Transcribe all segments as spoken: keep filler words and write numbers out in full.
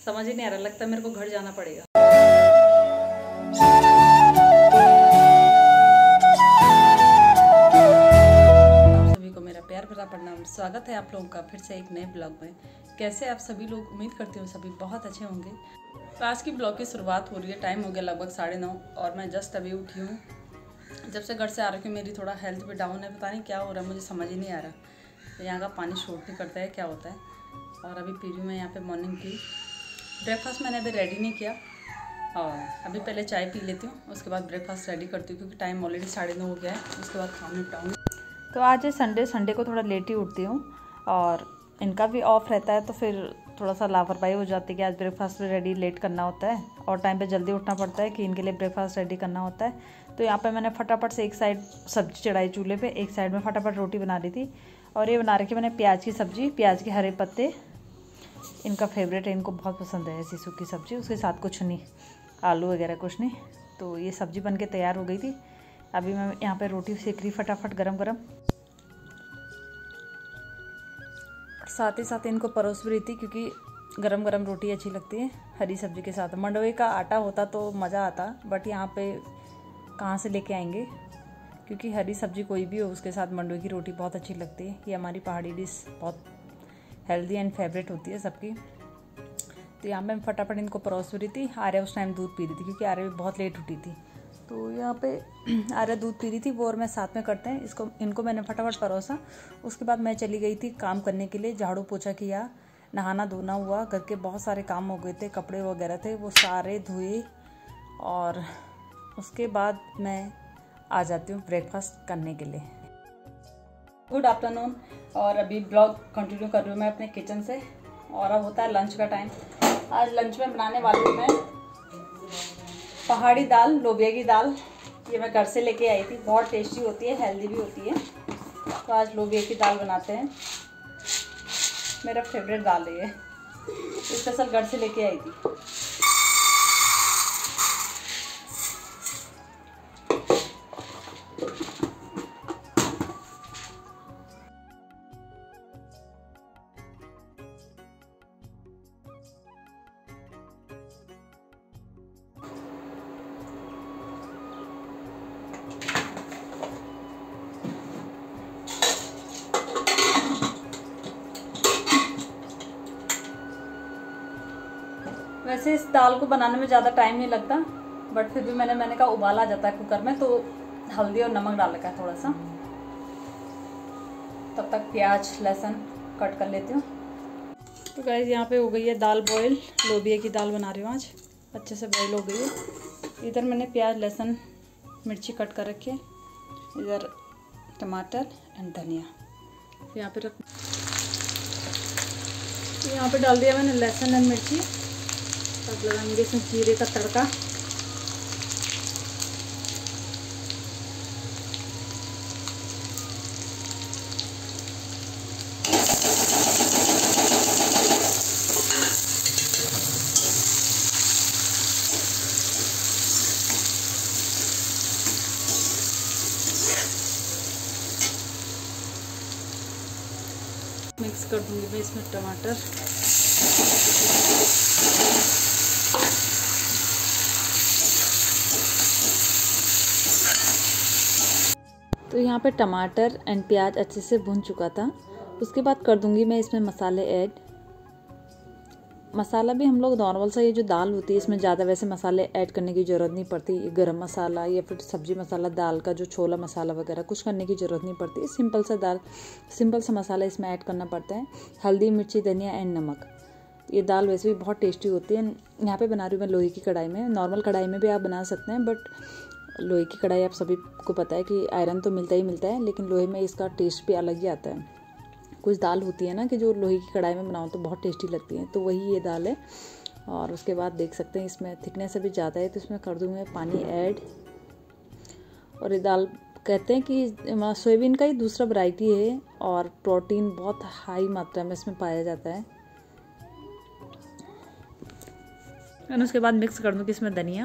समझ ही नहीं आ रहा, लगता है मेरे को घर जाना पड़ेगा। आप सभी को मेरा प्यार भरा प्रणाम। स्वागत है आप लोगों का फिर से एक नए ब्लॉग में। कैसे आप सभी लोग, उम्मीद करती हूँ सभी बहुत अच्छे होंगे। तो आज की ब्लॉग की शुरुआत हो रही है, टाइम हो गया लगभग साढ़े नौ और मैं जस्ट अभी उठी हूँ। जब से घर से आ रही हूँ मेरी थोड़ा हेल्थ भी डाउन है, पता नहीं क्या हो रहा है, मुझे समझ ही नहीं आ रहा। यहाँ का पानी शॉर्ट नहीं करता है, क्या होता है। और अभी पी रही हूँ मैं यहाँ पे मॉर्निंग टी। ब्रेकफास्ट मैंने अभी रेडी नहीं किया और अभी पहले चाय पी लेती हूँ, उसके बाद ब्रेकफास्ट रेडी करती हूँ क्योंकि टाइम ऑलरेडी साढ़े नौ हो गया है। उसके बाद काम निपटाऊँगी। तो आज संडे संडे को थोड़ा लेट ही उठती हूँ और इनका भी ऑफ रहता है, तो फिर थोड़ा सा लापरवाही हो जाती है कि आज ब्रेकफास्ट भी रेडी लेट करना होता है और टाइम पे जल्दी उठना पड़ता है कि इनके लिए ब्रेकफास्ट रेडी करना होता है। तो यहाँ पे मैंने फटाफट से एक साइड सब्जी चढ़ाई चूल्हे पे, एक साइड में फटाफट रोटी बना रही थी। और ये बना रखी मैंने प्याज की सब्जी, प्याज के हरे पत्ते, इनका फेवरेट है, इनको बहुत पसंद है ऐसी सूखी सब्जी। उसके साथ कुछ नहीं, आलू वगैरह कुछ नहीं। तो ये सब्जी बन के तैयार हो गई थी। अभी मैं यहाँ पे रोटी सेक रही फटाफट गरम गरम, साथ ही साथ इनको परोस भी रही थी क्योंकि गरम गरम रोटी अच्छी लगती है हरी सब्जी के साथ। मंडवे का आटा होता तो मज़ा आता, बट यहाँ पे कहाँ से लेके आएंगे, क्योंकि हरी सब्जी कोई भी हो उसके साथ मंडवे की रोटी बहुत अच्छी लगती है। ये हमारी पहाड़ी डिश बहुत हेल्दी एंड फेवरेट होती है सबकी। तो यहाँ पे मैं फटाफट इनको परोस रही थी। आर्या उस टाइम दूध पी रही थी क्योंकि आर्या भी बहुत लेट उठी थी। तो यहाँ पे आर्या दूध पी रही थी, वो और मैं साथ में करते हैं। इसको इनको मैंने फटाफट परोसा। उसके बाद मैं चली गई थी काम करने के लिए, झाड़ू पोछा किया, नहाना धोना हुआ, घर के बहुत सारे काम हो गए थे, कपड़े वगैरह थे वो सारे धोए। और उसके बाद मैं आ जाती हूँ ब्रेकफास्ट करने के लिए। Good afternoon. और अभी ब्लॉग कंटिन्यू कर रही हूँ मैं अपने किचन से और अब होता है लंच का टाइम। आज लंच में बनाने वाली हूँ मैं पहाड़ी दाल, लोबिया की दाल। ये मैं घर से लेके आई थी, बहुत टेस्टी होती है, हेल्दी भी होती है। तो आज लोबिया की दाल बनाते हैं, मेरा फेवरेट दाल है ये, स्पेशल घर से लेके आई थी। वैसे इस दाल को बनाने में ज़्यादा टाइम नहीं लगता, बट फिर भी मैंने मैंने कहा उबाला जाता है कुकर में, तो हल्दी और नमक डाल रखा है थोड़ा सा। तब तक प्याज लहसुन कट कर लेती हूँ। तो गाइस यहाँ पे हो गई है दाल बॉईल, लोबिया की दाल बना रही हूँ आज, अच्छे से बॉईल हो गई है। इधर मैंने प्याज लहसुन मिर्ची कट कर रखी है, इधर टमाटर एंड धनिया यहाँ पे रख। यहाँ पे डाल दिया मैंने लहसुन एंड मिर्ची। अब लगाएंगे इसमें जीरे का तड़का। मिक्स कर दूंगी मैं इसमें टमाटर, तो यहाँ पे टमाटर एंड प्याज अच्छे से भून चुका था। उसके बाद कर दूंगी मैं इसमें मसाले ऐड। मसाला भी हम लोग नॉर्मल सा, ये जो दाल होती है इसमें ज़्यादा वैसे मसाले ऐड करने की ज़रूरत नहीं पड़ती। गरम मसाला या फिर सब्जी मसाला, दाल का जो छोला मसाला वगैरह कुछ करने की ज़रूरत नहीं पड़ती। सिंपल सा दाल, सिंपल सा मसाला इसमें ऐड करना पड़ता है। हल्दी मिर्ची धनिया एंड नमक। ये दाल वैसे भी बहुत टेस्टी होती है। यहाँ पे बना रही हूँ मैं लोहे की कढ़ाई में। नॉर्मल कढ़ाई में भी आप बना सकते हैं, बट लोहे की कढ़ाई आप सभी को पता है कि आयरन तो मिलता ही मिलता है, लेकिन लोहे में इसका टेस्ट भी अलग ही आता है। कुछ दाल होती है ना कि जो लोहे की कढ़ाई में बनाओ तो बहुत टेस्टी लगती है, तो वही ये दाल है। और उसके बाद देख सकते हैं इसमें थिकनेस अभी ज़्यादा है, तो इसमें कर दूँगी मैं पानी ऐड। और ये दाल कहते हैं कि सोयाबीन का ही दूसरा वैरायटी है और प्रोटीन बहुत हाई मात्रा में इसमें पाया जाता है। और उसके बाद मिक्स कर दूँगी इसमें धनिया,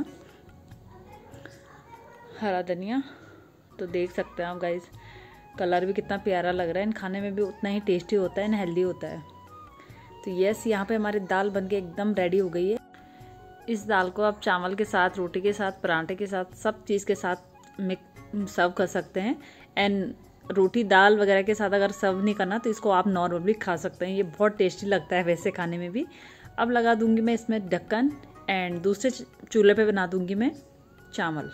हरा धनिया। तो देख सकते हैं आप गाइस, कलर भी कितना प्यारा लग रहा है, एंड खाने में भी उतना ही टेस्टी होता है एंड हेल्दी होता है। तो यस, यहाँ पे हमारी दाल बनके एकदम रेडी हो गई है। इस दाल को आप चावल के साथ, रोटी के साथ, पराठे के साथ, सब चीज़ के साथ मिक्स सर्व कर सकते हैं। एंड रोटी दाल वगैरह के साथ अगर सर्व नहीं करना तो इसको आप नॉर्मल भी खा सकते हैं। ये बहुत टेस्टी लगता है वैसे खाने में भी। अब लगा दूंगी मैं इसमें ढक्कन एंड दूसरे चूल्हे पे बना दूंगी मैं चावल।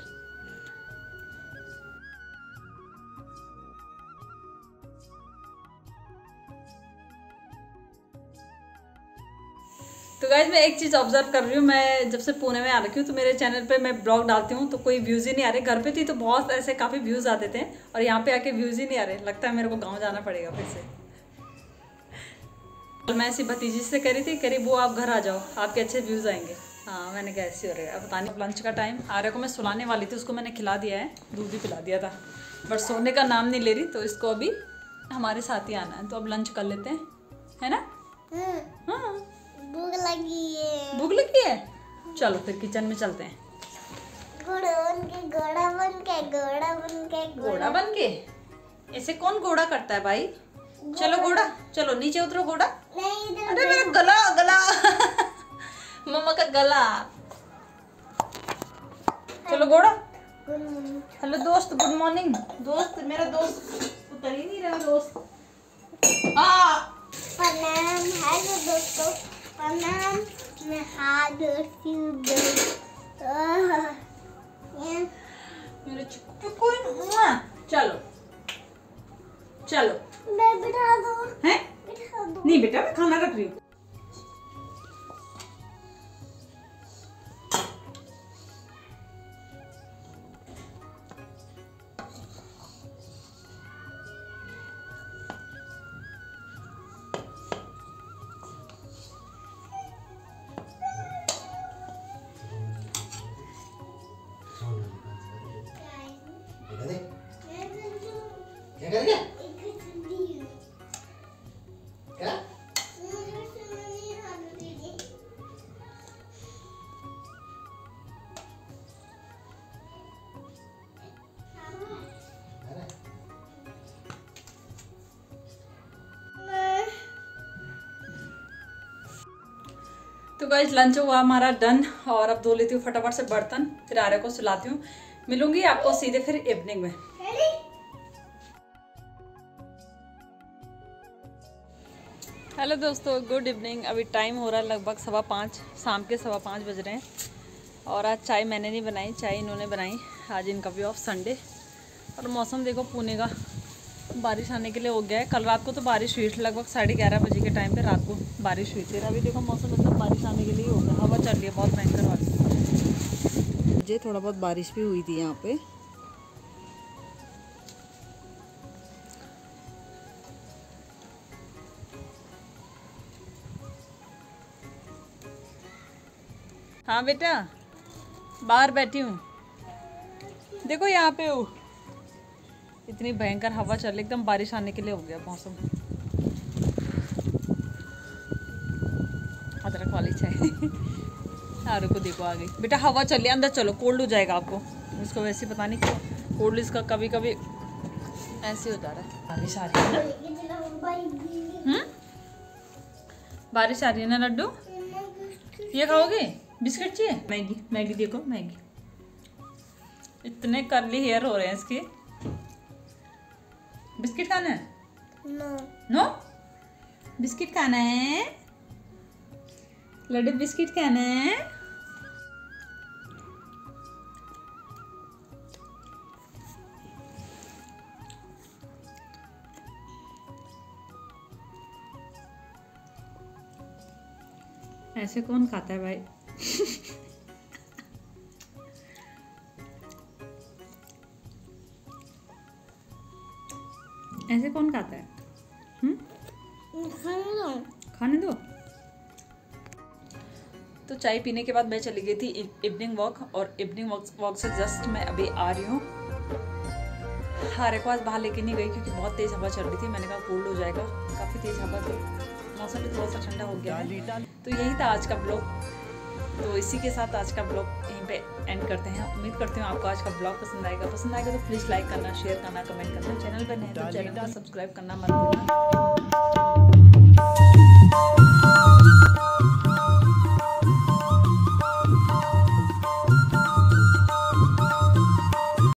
तो गाइज मैं एक चीज़ ऑब्जर्व कर रही हूँ, मैं जब से पुणे में आ रखी हूँ तो मेरे चैनल पे मैं ब्लॉग डालती हूँ तो कोई व्यूज़ ही नहीं आ रहे। घर पे थी तो बहुत ऐसे काफ़ी व्यूज़ आते थे और यहाँ पे आके व्यूज़ ही नहीं आ रहे। लगता है मेरे को गांव जाना पड़ेगा फिर से। तो मैं ऐसी भतीजी से कह रही थी, कह रही वो आप घर आ जाओ, आपके अच्छे व्यूज़ आएंगे। हाँ, मैंने कहा ऐसे हो रहा है। अब पता नहीं, लंच का टाइम आर्य को मैं सुलाने वाली थी, उसको मैंने खिला दिया है, दूध ही पिला दिया था, बट सोने का नाम नहीं ले रही। तो इसको अभी हमारे साथ ही आना है, तो अब लंच कर लेते हैं, है ना? हाँ, भूख लगी है। भूख लगी है, चलो फिर किचन में चलते हैं। घोड़ा बन के घोड़ा बन के घोड़ा बन के घोड़ा बन के? ऐसे कौन घोड़ा करता है भाई? चलो घोड़ा, चलो नीचे उतरो घोड़ा। नहीं, अरे मेरा गला गला मम्मा का गला। चलो घोड़ा। हेलो दोस्त, गुड मॉर्निंग दोस्त। मेरा दोस्त उतर ही नहीं रहा दोस्त। आ प्रणाम, हेलो दोस्तों, प्रणाम। मैं हाथ धोती हूँ। मेरे चिक्कू, चलो चलो। मैं बिठा दो। हैं? बिठा दो। नहीं बेटा, मैं खाना रख रही हूँ। क्या करेंगे? क्या? तो गाइस लंच हुआ हमारा डन और अब धो लेती हूँ फटाफट से बर्तन, फिर आर्य को सुलाती हूँ। मिलूंगी आपको सीधे फिर इवनिंग में। हेलो दोस्तों, गुड इवनिंग। अभी टाइम हो रहा है लगभग सवा पाँच, शाम के सवा पाँच बज रहे हैं। और आज चाय मैंने नहीं बनाई, चाय इन्होंने बनाई। आज इनका भी ऑफ संडे। और मौसम देखो पुणे का, बारिश आने के लिए हो गया है। कल रात को तो बारिश हुई थी, लगभग साढ़े ग्यारह बजे के टाइम पे रात को बारिश हुई थी। अभी देखो मौसम मतलब बारिश आने के लिए हो गया, हवा चल रही है बहुत भयंकर वाली। मुझे थोड़ा बहुत बारिश भी हुई थी यहाँ पे। हाँ बेटा, बाहर बैठी हूँ, देखो यहाँ पे हूँ। इतनी भयंकर हवा चल रही, एकदम बारिश आने के लिए हो गया मौसम। अदरक वाली चाय आरू को देखो आ गई। बेटा हवा चल रही, अंदर चलो, कोल्ड हो जाएगा आपको। इसको वैसे पता नहीं क्यों कोल्ड, इसका कभी कभी ऐसे हो जा रहा है। बारिश आ रही है ना? हम्म, बारिश आ रही है ना लड्डू? ये खाओगे? बिस्किट चाहिए? मैगी, मैगी देखो, मैगी। इतने कर्ली हेयर हो रहे हैं इसके। बिस्किट खाना है? नो। नो? बिस्किट खाना है लड्डू, बिस्किट खाना है। ऐसे कौन खाता है भाई? ऐसे कौन खाता है? हम्म, खाने दो। खाने दो। तो चाय पीने के बाद मैं चली गई थी इवनिंग वॉक, और इवनिंग वॉक वॉक से जस्ट मैं अभी आ रही हूँ। हारे को आज बाहर लेके नहीं गई क्योंकि बहुत तेज़ हवा चल रही थी। मैंने कहा कोल्ड हो जाएगा, काफ़ी तेज़ हवा थी, मौसम भी थोड़ा सा ठंडा हो गया है। तो यही था आज का ब्लॉग। तो इसी के साथ आज का ब्लॉग यहीं पे एंड करते हैं। उम्मीद करती हूँ आपको आज का ब्लॉग पसंद आएगा। पसंद आएगा तो प्लीज़ लाइक करना, शेयर करना, कमेंट करना। चैनल पर नहीं तो चैनल को सब्सक्राइब करना मत भूलना।